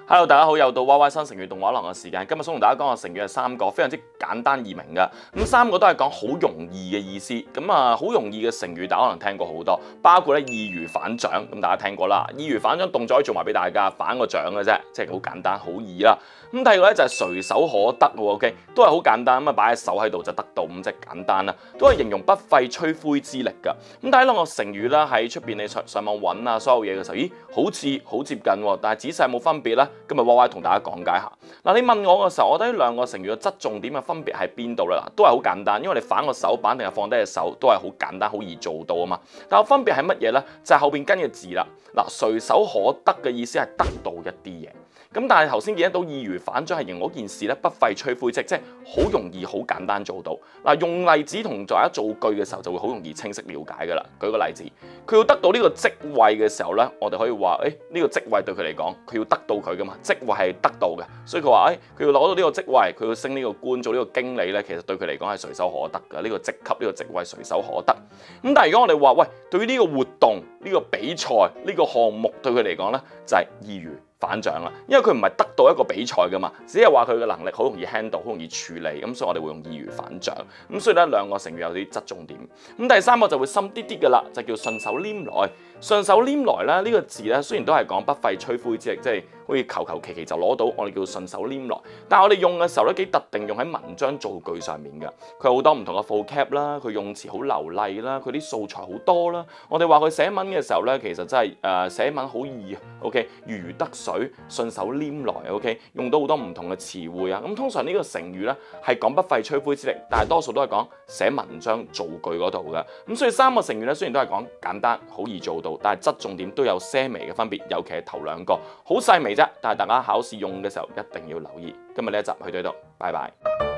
Hello， 大家好，又到 YY 新成語動畫廊嘅時間。今日想同大家講嘅成語係3個，非常之簡單易明嘅。咁3個都係講好容易嘅意思。咁好容易嘅成語，大家可能聽過好多，包括咧易如反掌，咁大家聽過啦。易如反掌動作可以做埋俾大家，反個掌嘅啫，即係好簡單好易啦。咁第二個咧就係隨手可得喎 ，OK， 都係好簡單咁啊，擺喺手喺度就得到，咁即係簡單啦，都係形容不費吹灰之力㗎。咁但係兩個成語啦，喺出邊你上網揾啊，所有嘢嘅時候，咦，好似好接近喎，但係仔細有冇分別咧？今日 YY 同大家講解下。嗱，你問我嘅時候，我覺得呢兩個成語嘅側重點嘅分別喺邊度咧？嗱，都係好簡單，因為你反個手板定係放低隻手，都係好簡單好易做到啊嘛。但係分別係乜嘢咧？就係後邊跟嘅字啦。嗱，隨手可得嘅意思係得到一啲嘢。咁但係頭先見得到易如反掌係形容嗰件事咧不費吹灰之力，即係好容易好簡單做到。嗱，用例子同大家造句嘅時候就會好容易清晰了解㗎啦。舉個例子，佢要得到呢個職位嘅時候咧，我哋可以話，呢個職位對佢嚟講，佢要得到佢㗎嘛，職位係得到嘅，所以佢話，佢要攞到呢個職位，佢要升呢個官做呢個經理咧，其實對佢嚟講係隨手可得㗎，呢個職級呢個職位隨手可得。咁但係如果我哋話，喂，對於呢個活動、呢個比賽、呢個項目對佢嚟講咧，就係易如反掌啦，因為佢唔係得到一個比賽噶嘛，只係話佢嘅能力好容易 handle，好容易處理，咁所以我哋會用易如反掌。咁所以咧兩個成語有啲側重點。咁第三個就會深啲啲噶啦，就叫順手拈來。順手拈來咧呢個字咧，雖然都係講不費吹灰之力，即係好似求其就攞到，我哋叫順手拈來。但係我哋用嘅時候咧幾特定，用喺文章造句上面嘅。佢好多唔同嘅 vocab 啦，佢用詞好流利啦，佢啲素材好多啦。我哋話佢寫文嘅時候咧，其實真係寫文好易啊。OK， 如魚得水，順手拈來。OK， 用到好多唔同嘅詞彙啊。咁通常呢個成語咧係講不費吹灰之力，但係多數都係講寫文章造句嗰度嘅。咁所以3個成語咧，雖然都係講簡單好易做到，但係側重點都有些微嘅分別，尤其係頭2個好細微啫。但係大家考試用嘅時候一定要留意。今日呢一集去到呢度，拜拜。